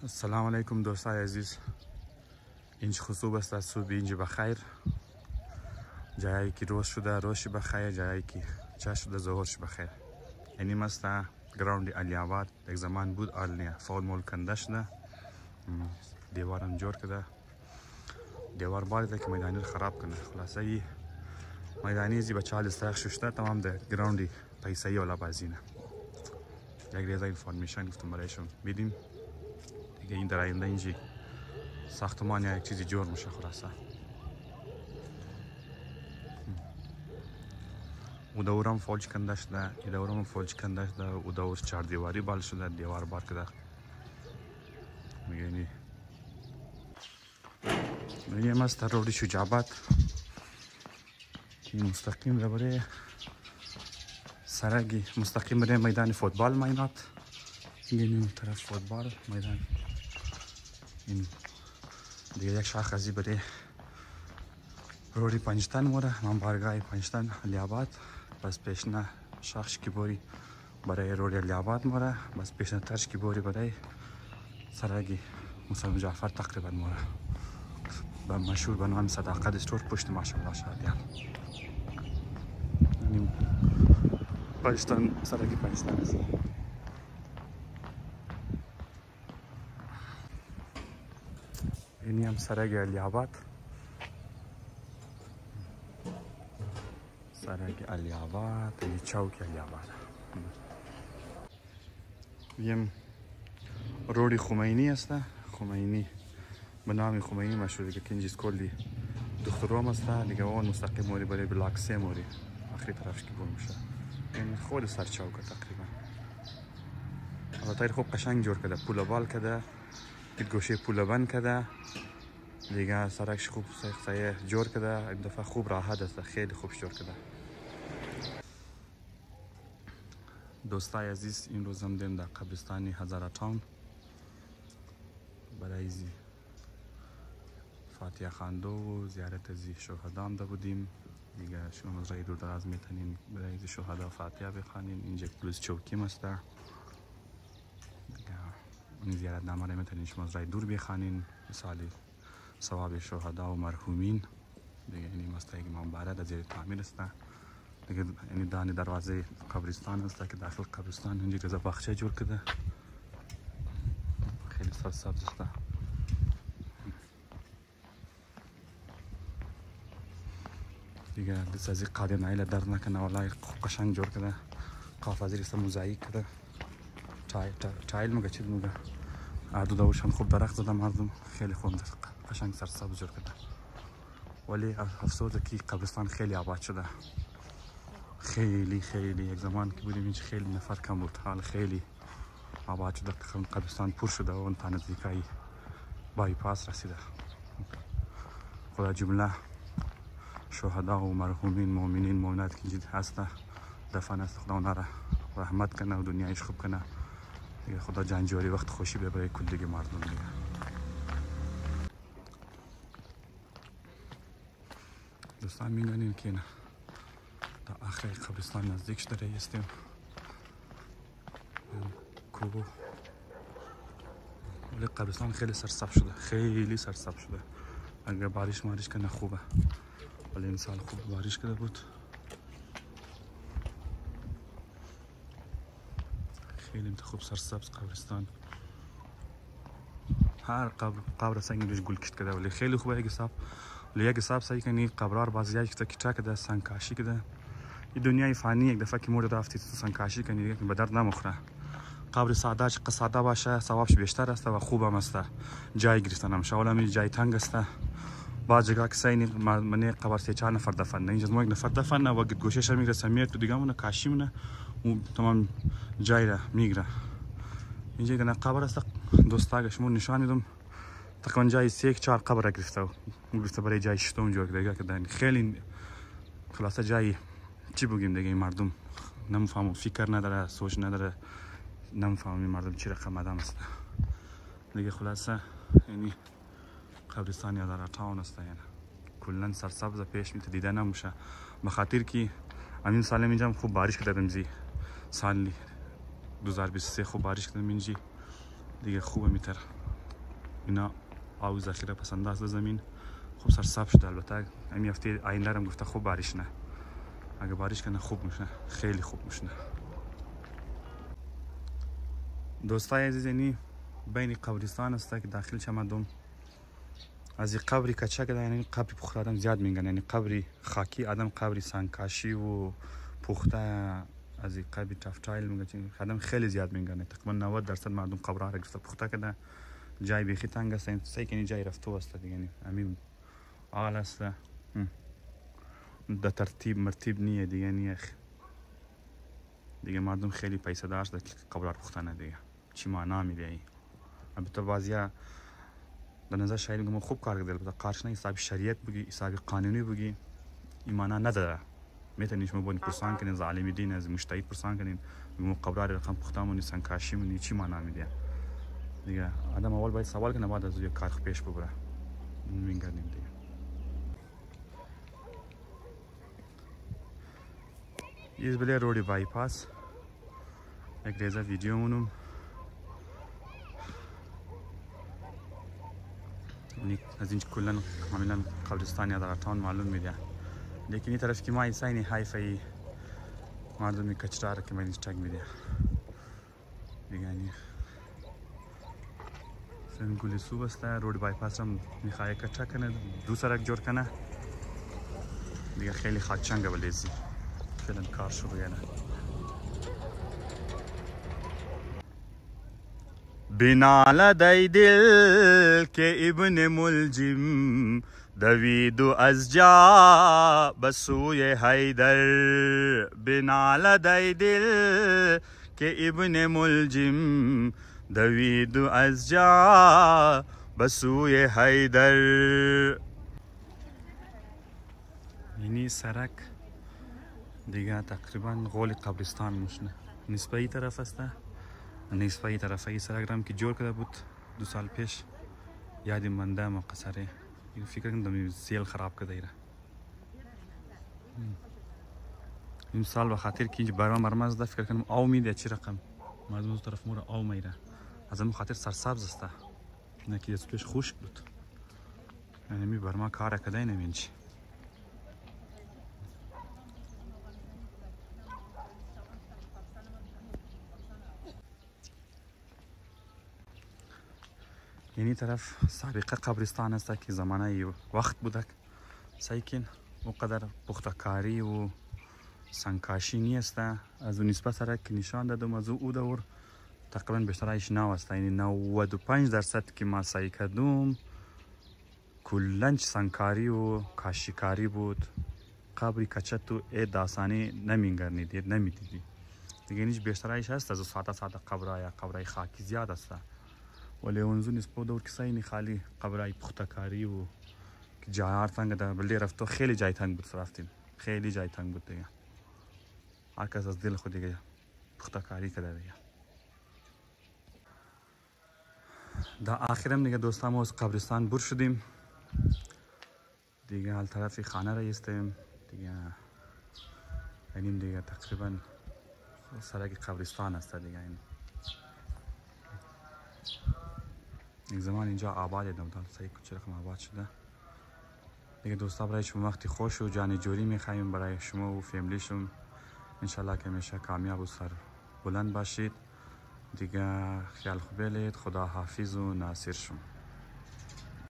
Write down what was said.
السلام علیکم دوستای عزیز. اینج خوب است از صبح اینج بخیر. جایی که روز شده روزش بخیر، جایی که چه شده ظهرش بخیر. یعنی مثلا گراوند علی آباد یک زمان بود آلنیا فول مول کنده شده، دیوارم جور کرده، دیوار باید که میدانی رو خراب کنه. خلاصه ای میدانی زی به 40 دقیقه شده تمام ده گراوندی پیسایی ولا بازینه. یک ریزه اینفورمیشن گفتم برایشون بیدیم دیگه. این در آینده اینجی ساختمان یا یک چیزی جور میشه. خلاصه او دورم فوج کنده شده، این دورم فوج کنده شده، او دور 4 دیواری بال شده، دیوار بار کرده. میگنی میگم از روڈ شجاعت که مستقیم رو برای سرگی مستقیم برای میدان فوتبال ماینات. این طرف فوتبال میدان، این دیگه یک شاخ ازی برای روڈی پنجتن موره من بارگاه پنجتن علی آباد. بس پیشنا شاخش کی بوری برای روڈ علی آباد موره، بس پیشنا ترش کی بوری برای سرگی مسلم جعفر تقریبا موره. با مشهور به نام صداقت استور پشت ماشاءالله شادیان. این پنجتن سرگی پنجتن است. اینی هم سرگی علی آباد، سرگی علی آباد، این چوک علی آباد. این روڈی خمینی است. خمینی به نام خمینی مشهور که کنجیس کلی دخترام است دیگه. اون مستقیم موری برای بلاک 3 موری آخری طرفش که بود میشه. این خود سر چوکه تقریبا. البته خوب قشنگ جور کرده، پول بال کرده، یک گوشه پول بند کرده دیگه. سرکش خوب سایه جور کرده، این دفعه خوب راحت است، خیلی خوب جور کرده. دوستای عزیز این روز هم دیم در قبرستانی هزاره تاون برای فاتحه خواندو و زیارت زی شهدا هم ده بودیم دیگه. شما از رای دور دراز میتونین برای زی شهدا فاتحه بخوانین. اینجا پلیس چوکی است دیگه. این زیارت نامه را میتونین شما از رای دور بخوانین مثالی ثواب شهدا و مرحومین دیگه. این است یک مبارک از زیر تعمیر است دیگه. یعنی دانی دروازه قبرستان است که داخل قبرستان اینجا رضا باغچه جور کرده، خیلی سرسبز است دیگه. دست از این قادر نایل درد نکنه، والله قشنگ جور کرده. قاف از این موزاییک کرده، چایل مگه چیز مگه عدو داوش هم خوب درخت زده مردم، خیلی خوب قشنگ سرسبز جور کرده. ولی افسوسه که قبرستان خیلی آباد شده، خیلی یک زمان که بودیم اینجا خیلی نفر کم بود، حال خیلی آباد شده. قبرستان پر شده و اون تا نزدیکای بایپاس رسیده. خدا جمله شهدا و مرحومین مؤمنین مؤمنات که اینجا هسته دفن است، خدا اونا را رحمت کنه و دنیایش خوب کنه دیگه. خدا جنجاری وقت خوشی به برای کل دیگه مردم دیگه. دوستان میدونین که تا آخر قبرستان نزدیک شده هستیم. کوبو ولی قبرستان خیلی سرسبز شده، خیلی سرسبز شده. اگر بارش مارش کنه خوبه، ولی این سال خوب بارش کرده بود. خیلی خوب سرسبز قبرستان. هر قبر سنگ روش گل کشت کرده ولی خیلی خوبه. یک حساب ولی یک حساب صحیح کنی قبرار بازیایی که کچا کرده، سنگکاشی کرده. این دنیای فانی یک دفعه که مورد رفتی تو سنگکاشی کنی دیگه به درد نمیخوره. قبر ساده چه ساده باشه ثوابش بیشتر است و خوب هم است. جای گرفتن هم شاول هم جای تنگ است. بعض جگه که سین من قبر 3-4 نفر دفن نه، اینجا ما یک نفر دفن نه و گوشش میرسه میاد تو دیگه مون کاشی مونه و تمام جای را میگیره. اینجا که قبر است دوستا شما نشان میدم تقریبا جای 3-4 قبر گرفته و گرفته برای جای شتم جور دیگه که خیلی خلاصه جای چی بگیم دیگه. مردم نمیفهمم، فکر نداره، سوچ نداره، نمیفهمم مردم چی رقم آدم است دیگه. خلاصه یعنی قبرستان هزاره تاون است، یعنی کلا سرسبز پیش میاد دیده نمیشه. به خاطر که همین سال اینجا خوب بارش کرده امزی سال 2023 خوب بارش کرده اینجا دیگه خوبه میتر اینا آب ذخیره پس انداز زمین خوب سرسبز شده. البته همین هفته آینده هم گفته خوب بارش نه، اگه بارش کنه خوب میشه، خیلی خوب میشه. دوستای عزیز یعنی بین قبرستان است که داخل چمدم از این قبری کچک ده، یعنی قبری پخته آدم زیاد میگن، یعنی قبری خاکی آدم قبری سنگکاشی و پخته از این قبری تفتایل میگن آدم خیلی زیاد میگن. تقریبا 90% مردم قبرها را گرفته پخته کرده. جای بیخی تنگ است، سعی کنی جای رفته است دیگه، یعنی همین آل است در ترتیب مرتیب نیه دیگه، نیه دیگه مردم خیلی پیسه داشت که قبرها پخته نه دیگه. چی معنا میده ای؟ البته بعضیا در نظر شاید میگم خوب کار کرده، البته کارش نه حساب شریعت بگی، حساب قانونی بگی، ایمانا نداره. میتونی شما بون پرسان کنین ظالم دین از مشتهی پرسان کنین میگم قبرها رقم پخته مونی سنگکاشی مونی چی معنا میده دیگه. آدم اول باید سوال کنه بعد از یک کار پیش ببره. میگردیم دیگه. ये बले road bypass एक रेजा वीडियो मुनुम از این کلن کاملا قبرستان یا در تاون معلوم میده، لیکن این طرف که ما ایسانی حیفی مردمی کچرا را که ما اینجا میده دیگه. یعنی سنگولی سو بسته روड बाईपास هم میخواه کچا کنه، دو سرک جور کنه دیگه. خیلی خاکچنگه ولیزی فعلا کار شروع یعنی. بنال دای دل که ابن ملجم دوید از جا بسوی حیدر. بنال دای دل که ابن ملجم دوید از جا بسوی حیدر. یعنی سرک دیگه تقریبا غول قبرستان میشنه. نسبه ای طرف است، نسبه ای طرف ای سرک رم که جور کرده بود 2 سال پیش، یادی منده مقصره فکر کنم سیل خراب کرده ایره. این سال به خاطر که اینجا برام مرمز ده فکر کنم آو میده چی رقم مردم از طرف مورا آو میره، از همون خاطر سرسبز است نه که از پیش خشک بود. یعنی می برما کار کده نمینچ. یعنی طرف سابقه قبرستان است که زمانه وقت بودک، سیکن اونقدر پختکاری و سنگکاشی نیست. از اون نسبت سره که نشان دادم از او دور تقریبا بیشترش نو است، یعنی 95% که ما سعی کردم کلنج سنگکاری و کاشیکاری بود. قبری کچت و داستانی نمیگردید نمیدیدی دیگه. نیش بیشترش هست از ساده قبرای یا قبرای خاکی زیاد است، ولی اونزو نسبت دور کسایی نی خالی قبرای پختکاری و که جای تنگ ده. بلی رفتو خیلی جای تنگ بود، رفتیم خیلی جای تنگ بود دیگه. هر کس از دل خود دیگه پختکاری کرده دیگه. در آخرم دیگه دوستان ما از قبرستان بور شدیم دیگه. حال طرفی خانه را ایستیم دیگه. اینیم دیگه تقریبا سرک قبرستان است دیگه. این زمان اینجا آباد دادم، سعی کنم چه رقم آباد شده دیگه. دوستا برای شما وقتی خوش و جان جوری میخوایم برای شما و فامیلیشون، انشالله که همیشه کامیاب و سر بلند باشید دیگه. خیال خوب بلید. خدا حافظ و ناصر شما.